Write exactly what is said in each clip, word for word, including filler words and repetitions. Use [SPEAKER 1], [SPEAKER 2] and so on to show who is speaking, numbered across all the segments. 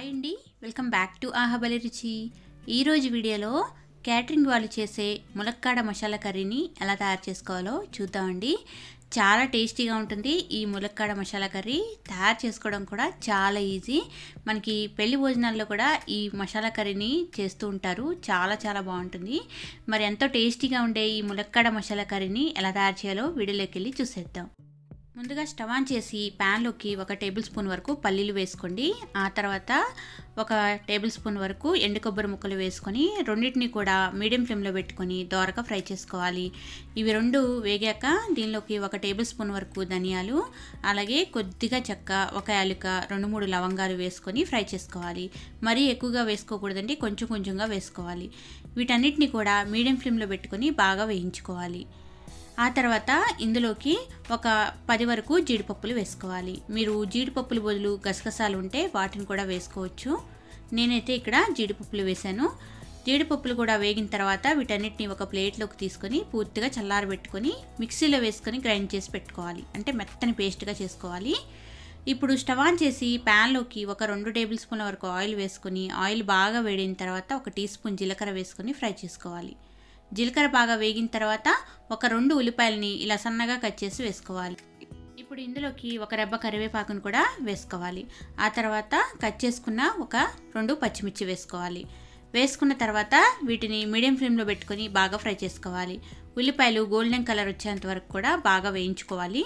[SPEAKER 1] Hi అండి, welcome back to ఆహా భలే రుచి. ఈరోజు వీడియోలో క్యాటరింగ్ వాళ్ళు చేసే ములక్కాడ మసాలా కర్రీని ఎలా తయారు చేసుకోవాలో చూద్దామండి. చాలా టేస్టీగా ఉంటుంది ఈ ములక్కాడ మసాలా కర్రీ. తయారు చేసుకోవడం కూడా చాలా ఈజీ. మనకి పెళ్లి భోజనాల్లో కూడా ఈ మసాలా కర్రీని చేస్తూ ఉంటారు. చాలా చాలా బాగుంటుంది. మరి ఎంతో టేస్టీగా ఉండే ఈ ములక్కాడ మసాలా కర్రీని ఎలా తయారు చేయాలో వీడియోలోకి వెళ్ళి చూసేద్దాం. ముందుగా స్టవ్ ఆన్ చేసి ప్యాన్లోకి ఒక టేబుల్ స్పూన్ వరకు పల్లీలు వేసుకోండి. ఆ తర్వాత ఒక టేబుల్ స్పూన్ వరకు ఎండు కొబ్బరి ముక్కలు వేసుకొని రెండింటిని కూడా మీడియం ఫ్లేమ్లో పెట్టుకొని దోరగా ఫ్రై చేసుకోవాలి. ఇవి రెండు వేగాక దీనిలోకి ఒక టేబుల్ స్పూన్ వరకు ధనియాలు, అలాగే కొద్దిగా చెక్క, ఒక యాలుక, రెండు మూడు లవంగాలు వేసుకొని ఫ్రై చేసుకోవాలి. మరీ ఎక్కువగా వేసుకోకూడదండి, కొంచెం కొంచెంగా వేసుకోవాలి. వీటన్నిటిని కూడా మీడియం ఫ్లేమ్లో పెట్టుకొని బాగా వేయించుకోవాలి. ఆ తర్వాత ఇందులోకి ఒక పది వరకు జీడిపప్పులు వేసుకోవాలి. మీరు జీడిపప్పులు బదులు గసగసాలు ఉంటే వాటిని కూడా వేసుకోవచ్చు. నేనైతే ఇక్కడ జీడిపప్పులు వేశాను. జీడిపప్పులు కూడా వేగిన తర్వాత వీటన్నిటిని ఒక ప్లేట్లోకి తీసుకొని పూర్తిగా చల్లారబెట్టుకొని మిక్సీలో వేసుకొని గ్రైండ్ చేసి పెట్టుకోవాలి. అంటే మెత్తని పేస్ట్గా చేసుకోవాలి. ఇప్పుడు స్టవ్ ఆన్ చేసి ప్యాన్లోకి ఒక రెండు టేబుల్ స్పూన్ల వరకు ఆయిల్ వేసుకొని ఆయిల్ బాగా వేడిన తర్వాత ఒక టీ స్పూన్ జీలకర్ర వేసుకొని ఫ్రై చేసుకోవాలి. జీలకర్ర బాగా వేగిన తర్వాత ఒక రెండు ఉల్లిపాయలని ఇలా సన్నగా కట్ చేసి వేసుకోవాలి. ఇప్పుడు ఇందులోకి ఒక రెబ్బ కరివేపాకును కూడా వేసుకోవాలి. ఆ తర్వాత కట్ చేసుకున్న ఒక రెండు పచ్చిమిర్చి వేసుకోవాలి. వేసుకున్న తర్వాత వీటిని మీడియం ఫ్లేమ్లో పెట్టుకొని బాగా ఫ్రై చేసుకోవాలి. ఉల్లిపాయలు గోల్డెన్ కలర్ వచ్చేంత వరకు కూడా బాగా వేయించుకోవాలి.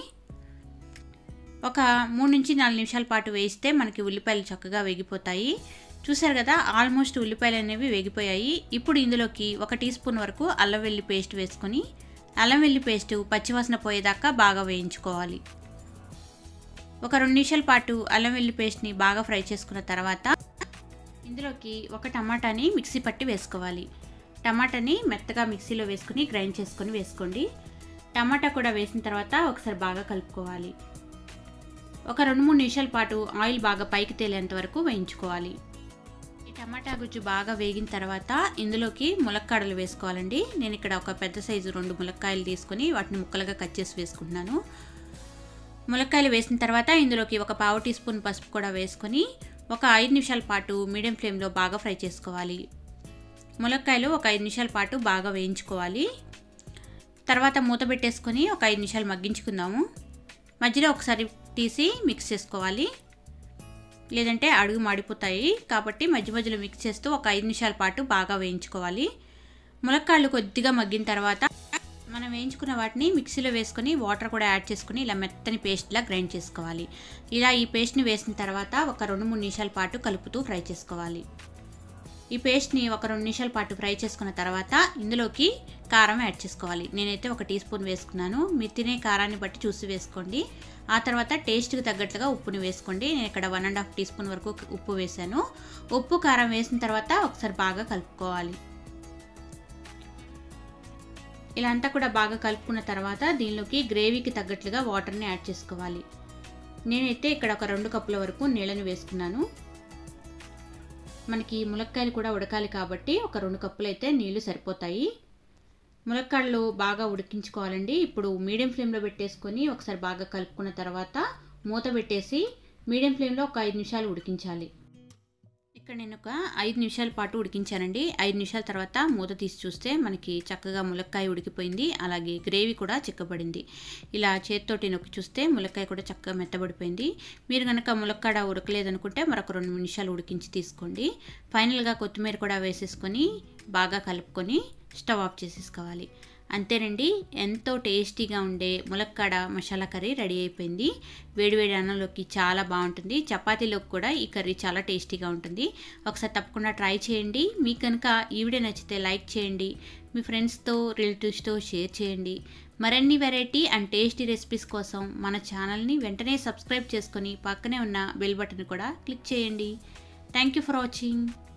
[SPEAKER 1] ఒక మూడు నుంచి నాలుగు నిమిషాల పాటు వేయిస్తే మనకి ఉల్లిపాయలు చక్కగా వేగిపోతాయి. చూసారు కదా, ఆల్మోస్ట్ ఉల్లిపాయలు అనేవి వేగిపోయాయి. ఇప్పుడు ఇందులోకి ఒక టీ స్పూన్ వరకు అల్లం వెల్లి పేస్ట్ వేసుకొని అల్లం వెల్లి పేస్ట్ పచ్చివాసన పోయేదాకా బాగా వేయించుకోవాలి. ఒక రెండు నిమిషాల పాటు అల్లం వెల్లి పేస్ట్ని బాగా ఫ్రై చేసుకున్న తర్వాత ఇందులోకి ఒక టమాటాని మిక్సీ పట్టి వేసుకోవాలి. టమాటాని మెత్తగా మిక్సీలో వేసుకుని గ్రైండ్ చేసుకొని వేసుకోండి. టమాటా కూడా వేసిన తర్వాత ఒకసారి బాగా కలుపుకోవాలి. ఒక రెండు మూడు నిమిషాల పాటు ఆయిల్ బాగా పైకి తేలేంత వరకు వేయించుకోవాలి. టమాటా గుజ్జు బాగా వేగిన తర్వాత ఇందులోకి ములక్కాడలు వేసుకోవాలండి. నేను ఇక్కడ ఒక పెద్ద సైజు రెండు ములక్కాయలు తీసుకొని వాటిని ముక్కలుగా కట్ చేసి వేసుకుంటున్నాను. ములక్కాయలు వేసిన తర్వాత ఇందులోకి ఒక పావు టీ స్పూన్ పసుపు కూడా వేసుకొని ఒక ఐదు నిమిషాల పాటు మీడియం ఫ్లేమ్లో బాగా ఫ్రై చేసుకోవాలి. ములక్కాయలు ఒక ఐదు నిమిషాల పాటు బాగా వేయించుకోవాలి. తర్వాత మూత పెట్టేసుకొని ఒక ఐదు నిమిషాలు మగ్గించుకుందాము. మధ్యలో ఒకసారి తీసి మిక్స్ చేసుకోవాలి, లేదంటే అడుగు మాడిపోతాయి. కాబట్టి మధ్య మధ్యలో మిక్స్ చేస్తూ ఒక ఐదు నిమిషాల పాటు బాగా వేయించుకోవాలి. ములక్కాళ్ళు కొద్దిగా మగ్గిన తర్వాత మనం వేయించుకున్న వాటిని మిక్సీలో వేసుకొని వాటర్ కూడా యాడ్ చేసుకుని ఇలా మెత్తని పేస్ట్లా గ్రైండ్ చేసుకోవాలి. ఇలా ఈ పేస్ట్ని వేసిన తర్వాత ఒక రెండు మూడు నిమిషాల పాటు కలుపుతూ ఫ్రై చేసుకోవాలి. ఈ పేస్ట్ని ఒక రెండు నిమిషాల పాటు ఫ్రై చేసుకున్న తర్వాత ఇందులోకి కారం యాడ్ చేసుకోవాలి. నేనైతే ఒక టీ స్పూన్ వేసుకున్నాను. మీరు తినే కారాన్ని బట్టి చూసి వేసుకోండి. ఆ తర్వాత టేస్ట్కి తగ్గట్లుగా ఉప్పుని వేసుకోండి. నేను ఇక్కడ one and half teaspoon వరకు ఉప్పు వేసాను. ఉప్పు కారం వేసిన తర్వాత ఒకసారి బాగా కలుపుకోవాలి. ఇలా అంతా కూడా బాగా కలుపుకున్న తర్వాత దీనిలోకి గ్రేవీకి తగ్గట్లుగా వాటర్ని యాడ్ చేసుకోవాలి. నేనైతే ఇక్కడ ఒక రెండు కప్పుల వరకు నీళ్ళని వేసుకున్నాను. మనకి ములక్కాయలు కూడా ఉడకాలి కాబట్టి ఒక రెండు కప్పులు అయితే నీళ్లు సరిపోతాయి. ములక్కాడలు బాగా ఉడికించుకోవాలండి. ఇప్పుడు మీడియం ఫ్లేమ్లో పెట్టేసుకొని ఒకసారి బాగా కలుపుకున్న తర్వాత మూత పెట్టేసి మీడియం ఫ్లేమ్లో ఒక ఐదు నిమిషాలు ఉడికించాలి. ఇక్కడ నేను ఒక ఐదు నిమిషాల పాటు ఉడికించానండి. ఐదు నిమిషాల తర్వాత మూత తీసి చూస్తే మనకి చక్కగా ములక్కాయ ఉడికిపోయింది, అలాగే గ్రేవీ కూడా చిక్కబడింది. ఇలా చేతితోటి నొక్కి చూస్తే ములక్కాయ కూడా చక్కగా మెత్తబడిపోయింది. మీరు కనుక ములక్కాడ ఉడకలేదనుకుంటే మరొక రెండు నిమిషాలు ఉడికించి తీసుకోండి. ఫైనల్గా కొత్తిమీర కూడా వేసేసుకొని బాగా కలుపుకొని స్టవ్ ఆఫ్ చేసేసుకోవాలి. అంతేనండి, ఎంతో టేస్టీగా ఉండే ములక్కాడ మసాలా కర్రీ రెడీ అయిపోయింది. వేడివేడి అన్నంలోకి చాలా బాగుంటుంది. చపాతీలోకి కూడా ఈ కర్రీ చాలా టేస్టీగా ఉంటుంది. ఒకసారి తప్పకుండా ట్రై చేయండి. మీకు కనుక ఈ వీడియో నచ్చితే లైక్ చేయండి, మీ ఫ్రెండ్స్తో రిలేటివ్స్తో షేర్ చేయండి. మరిన్ని వెరైటీ అండ్ టేస్టీ రెసిపీస్ కోసం మన ఛానల్ని వెంటనే సబ్స్క్రైబ్ చేసుకొని పక్కనే ఉన్న బెల్ బటన్ కూడా క్లిక్ చేయండి. Thank you for watching.